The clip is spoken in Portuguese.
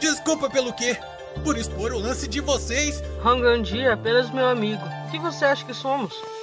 Desculpa pelo quê? Por expor o lance de vocês? Ranganji é apenas meu amigo. O que você acha que somos?